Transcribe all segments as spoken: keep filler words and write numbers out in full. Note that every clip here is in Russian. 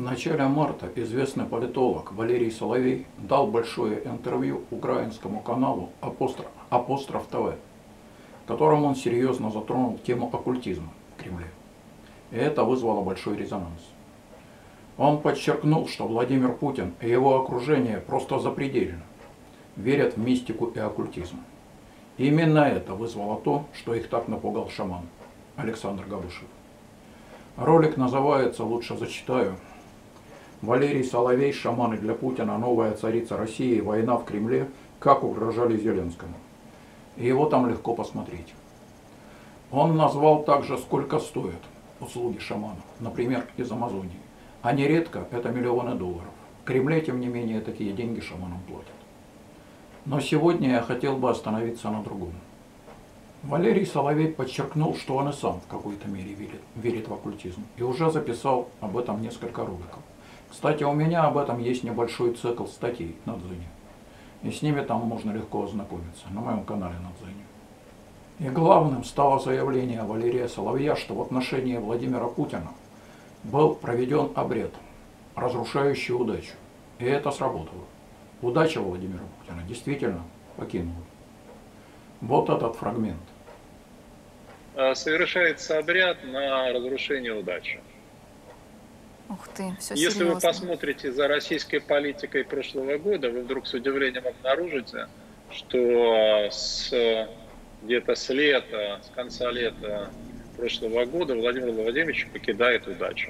начале марта известный политолог Валерий Соловей дал большое интервью украинскому каналу «Апостроф, Апостроф ТВ», в котором он серьезно затронул тему оккультизма в Кремле. И это вызвало большой резонанс. Он подчеркнул, что Владимир Путин и его окружение просто запредельно верят в мистику и оккультизм. И именно это вызвало то, что их так напугал шаман Александр Галышев. Ролик называется, лучше зачитаю: «Валерий Соловей, шаманы для Путина, новая царица России, война в Кремле, как угрожали Зеленскому». И его там легко посмотреть. Он назвал также, сколько стоят услуги шаманов, например, из Амазонии. А нередко это миллионы долларов. В Кремле, тем не менее, такие деньги шаманам платят. Но сегодня я хотел бы остановиться на другом. Валерий Соловей подчеркнул, что он и сам в какой-то мере верит, верит в оккультизм. И уже записал об этом несколько роликов. Кстати, у меня об этом есть небольшой цикл статей на Дзене. И с ними там можно легко ознакомиться на моем канале на Дзене. И главным стало заявление Валерия Соловья, что в отношении Владимира Путина был проведен обряд, разрушающий удачу. И это сработало. Удача Владимира Путина действительно покинула. Вот этот фрагмент. Совершается обряд на разрушение удачи. Ух ты, все Если серьезно. вы посмотрите за российской политикой прошлого года, вы вдруг с удивлением обнаружите, что с, где-то с лета, с конца лета прошлого года Владимир Владимирович покидает удачу.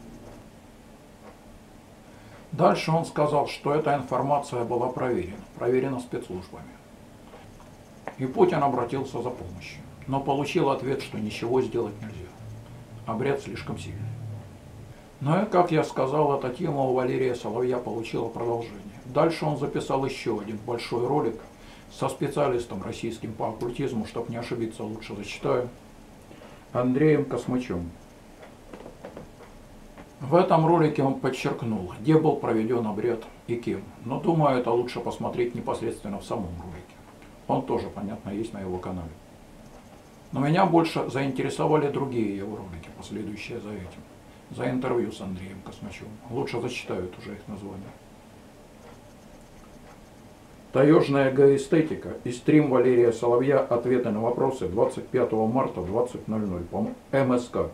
Дальше он сказал, что эта информация была проверена, проверена спецслужбами. И Путин обратился за помощью, но получил ответ, что ничего сделать нельзя. Обряд слишком сильный. Но и, как я сказал, эта тема у Валерия Соловья получила продолжение. Дальше он записал еще один большой ролик со специалистом российским по оккультизму, чтобы не ошибиться, лучше зачитаю, Андреем Космачем. В этом ролике он подчеркнул, где был проведен обряд и кем. Но думаю, это лучше посмотреть непосредственно в самом ролике. Он тоже, понятно, есть на его канале. Но меня больше заинтересовали другие его ролики, последующие за этим. За интервью с Андреем Космачевым. Лучше зачитают уже их название. Таежная геоэстетика и стрим Валерия Соловья. Ответы на вопросы двадцать пятого марта двадцать ноль ноль по эм эс ка.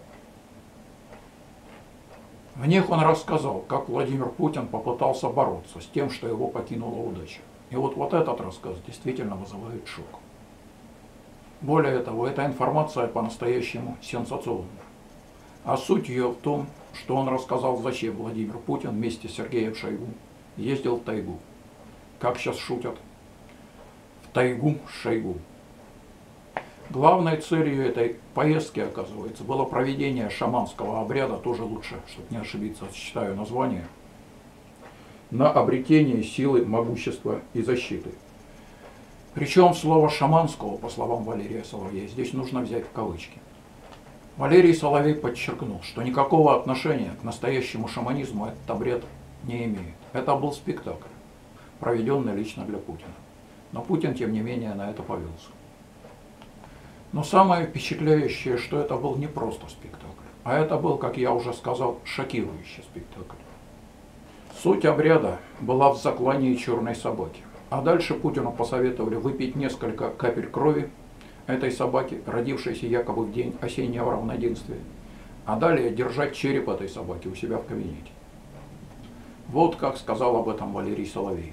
В них он рассказал, как Владимир Путин попытался бороться с тем, что его покинула удача. И вот, вот этот рассказ действительно вызывает шок. Более того, эта информация по-настоящему сенсационна. А суть ее в том, что он рассказал, зачем Владимир Путин вместе с Сергеем Шойгу ездил в тайгу. Как сейчас шутят, в тайгу с Шойгу. Главной целью этой поездки, оказывается, было проведение шаманского обряда, тоже лучше, чтобы не ошибиться, читаю название, на обретение силы, могущества и защиты. Причем слово «шаманского», по словам Валерия Соловья, здесь нужно взять в кавычки. Валерий Соловей подчеркнул, что никакого отношения к настоящему шаманизму этот обряд не имеет. Это был спектакль, проведенный лично для Путина. Но Путин, тем не менее, на это повелся. Но самое впечатляющее, что это был не просто спектакль, а это был, как я уже сказал, шокирующий спектакль. Суть обряда была в заклании черной собаки. А дальше Путину посоветовали выпить несколько капель крови этой собаки, родившейся якобы в день осеннего равноденствия, а далее держать череп этой собаки у себя в кабинете. Вот как сказал об этом Валерий Соловей.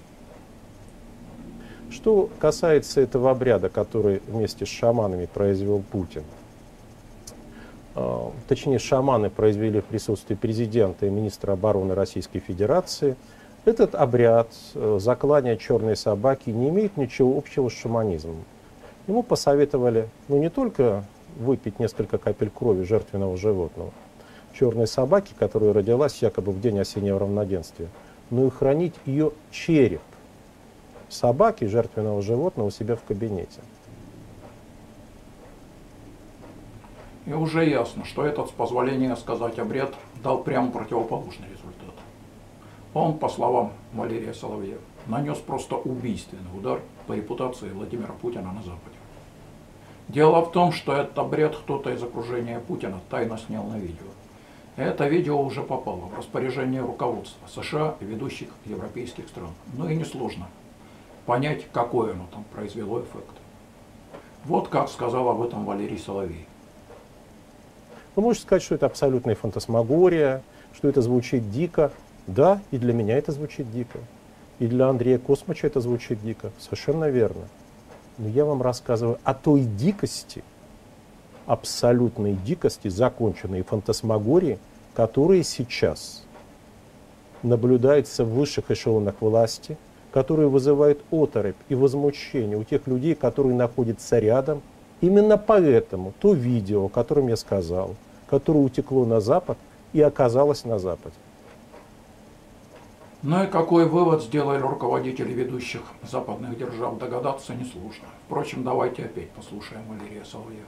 Что касается этого обряда, который вместе с шаманами произвел Путин, точнее, шаманы произвели в присутствии президента и министра обороны Российской Федерации, этот обряд заклания черной собаки не имеет ничего общего с шаманизмом. Ему посоветовали ну, не только выпить несколько капель крови жертвенного животного, черной собаки, которая родилась якобы в день осеннего равноденствия, но и хранить ее череп собаки, жертвенного животного, у себя в кабинете. И уже ясно, что этот, с позволения сказать, обряд дал прямо противоположный результат. Он, по словам Валерия Соловья, нанес просто убийственный удар по репутации Владимира Путина на Западе. Дело в том, что этот обряд кто-то из окружения Путина тайно снял на видео. Это видео уже попало в распоряжение руководства США и ведущих европейских стран. Ну и несложно понять, какой оно там произвело эффект. Вот как сказал об этом Валерий Соловей. Вы можете сказать, что это абсолютная фантасмагория, что это звучит дико. Да, и для меня это звучит дико. И для Андрея Космача это звучит дико. Совершенно верно. Но я вам рассказываю о той дикости, абсолютной дикости, законченной фантасмагории, которые сейчас наблюдаются в высших эшелонах власти, которые вызывают оторопь и возмущение у тех людей, которые находятся рядом. Именно поэтому то видео, о котором я сказал, которое утекло на Запад и оказалось на Западе. Ну и какой вывод сделали руководители ведущих западных держав, догадаться несложно. Впрочем, давайте опять послушаем Валерия Соловьева.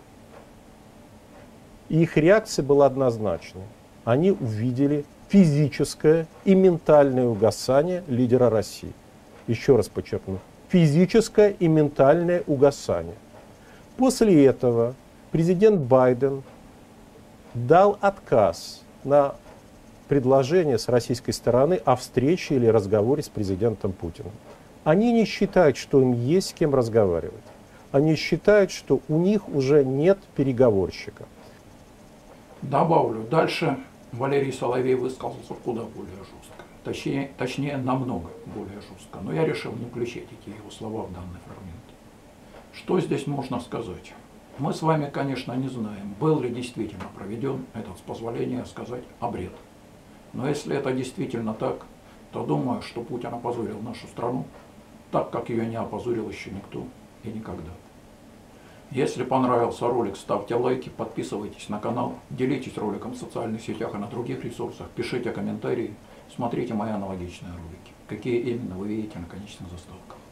Их реакция была однозначной. Они увидели физическое и ментальное угасание лидера России. Еще раз подчеркну, физическое и ментальное угасание. После этого президент Байден дал отказ на предложение с российской стороны о встрече или разговоре с президентом Путиным. Они не считают, что им есть с кем разговаривать. Они считают, что у них уже нет переговорщика. Добавлю, дальше Валерий Соловей высказался куда более жестко. Точнее, точнее, намного более жестко. Но я решил не включать эти его слова в данный фрагмент. Что здесь можно сказать? Мы с вами, конечно, не знаем, был ли действительно проведен этот, с позволения сказать, обряд. Но если это действительно так, то думаю, что Путин опозорил нашу страну, так как ее не опозорил еще никто и никогда. Если понравился ролик, ставьте лайки, подписывайтесь на канал, делитесь роликом в социальных сетях и на других ресурсах, пишите комментарии, смотрите мои аналогичные ролики, какие именно вы видите на конечных заставках.